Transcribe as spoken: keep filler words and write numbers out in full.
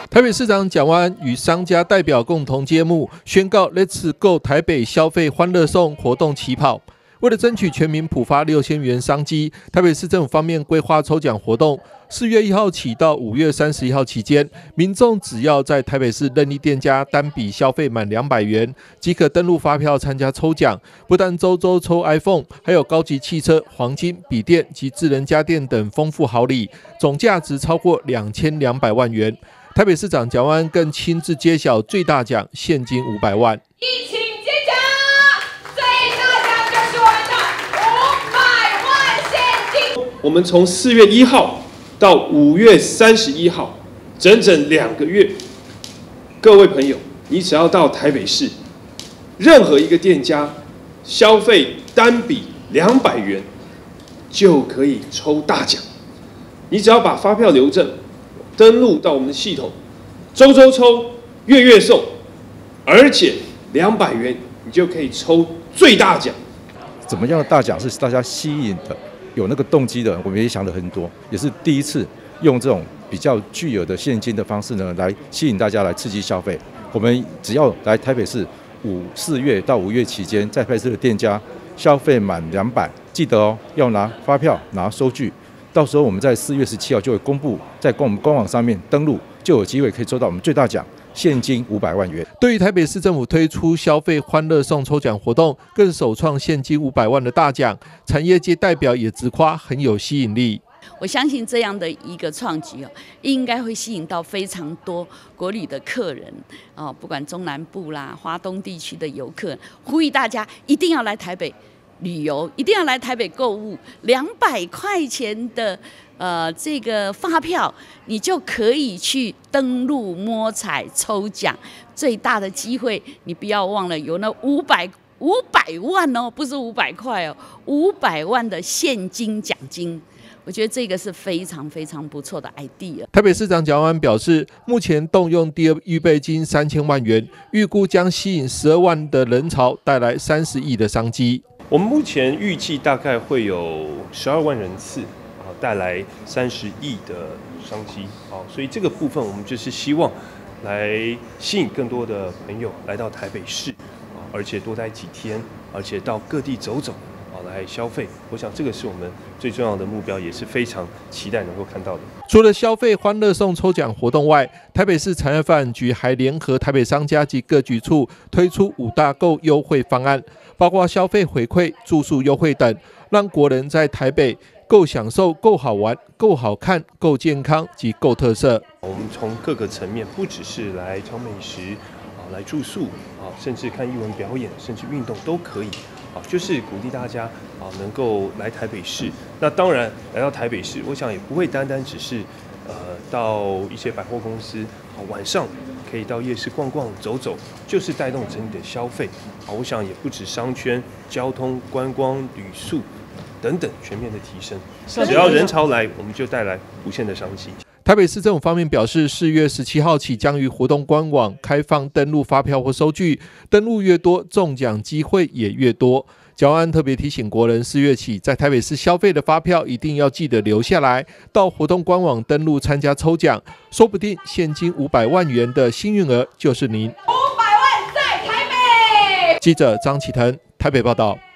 台北市长蒋万安与商家代表共同揭幕，宣告 Let's Go 台北消费欢乐颂活动起跑。为了争取全民普发六千元商机，台北市政府方面规划抽奖活动，四月一号起到五月三十一号期间，民众只要在台北市任意店家单笔消费满两百元，即可登录发票参加抽奖。不但周周抽 iPhone， 还有高级汽车、黄金、笔电及智能家电等丰富好礼，总价值超过两千两百万元。台北市长蒋万安更亲自揭晓最大奖现金五百万。 一起揭晓，最大奖就是我们的五百万现金。 我们从四月一号到五月三十一号，整整两个月。各位朋友，你只要到台北市任何一个店家消费单笔两百元，就可以抽大奖。你只要把发票留证，登录到我们的系统，周周抽，月月送，而且两百元你就可以抽最大奖。 怎么样的大奖是大家吸引的、有那个动机的？我们也想了很多，也是第一次用这种比较巨额的现金的方式呢，来吸引大家来刺激消费。我们只要来台北市五四月到五月期间，在台北市的店家消费满两百，记得哦，要拿发票、拿收据。到时候我们在四月十七号就会公布，在我们官网上面登录，就有机会可以抽到我们最大奖现金五百万元。 对于台北市政府推出消费欢乐颂抽奖活动，更首创现金五百万的大奖，产业界代表也直夸很有吸引力。 我相信这样的一个创举哦，应该会吸引到非常多国旅的客人哦，不管中南部啦、华东地区的游客，呼吁大家一定要来台北旅游，一定要来台北购物，两百块钱的呃这个发票，你就可以去登录摸彩抽奖，最大的机会，你不要忘了有那五百五百万哦，不是五百块哦，五百万的现金奖金。我觉得这个是非常非常不错的 idea。 台北市长蒋万安表示，目前动用第二预备金三千万元，预估将吸引十二万的人潮，带来三十亿的商机。 我们目前预计大概会有十二万人次，啊，带来三十亿的商机，啊，所以这个部分我们就是希望来吸引更多的朋友来到台北市，啊，而且多待几天，而且到各地走走。来消费，我想这个是我们最重要的目标，也是非常期待能够看到的。 除了消费欢乐颂抽奖活动外，台北市产业发展局还联合台北商家及各局处推出五大购优惠方案，包括消费回馈、住宿优惠等，让国人在台北够享受、够好玩、够好看、够健康及够特色。 我们从各个层面，不只是来挑美食啊，来住宿啊，甚至看艺文表演，甚至运动都可以。啊，就是鼓励大家啊，能够来台北市。那当然，来到台北市，我想也不会单单只是呃到一些百货公司，啊，晚上可以到夜市逛逛、走走，就是带动整体的消费。啊，我想也不止商圈、交通、观光、旅宿等等全面的提升。只要人潮来，我们就带来无限的商机。 台北市政府方面表示，四月十七号起将于活动官网开放登录发票或收据，登录越多，中奖机会也越多。蒋万安特别提醒国人，四月起在台北市消费的发票一定要记得留下来，到活动官网登录参加抽奖，说不定现金五百万元的幸运儿就是您。 五百万在台北。 记者张启腾台北报道。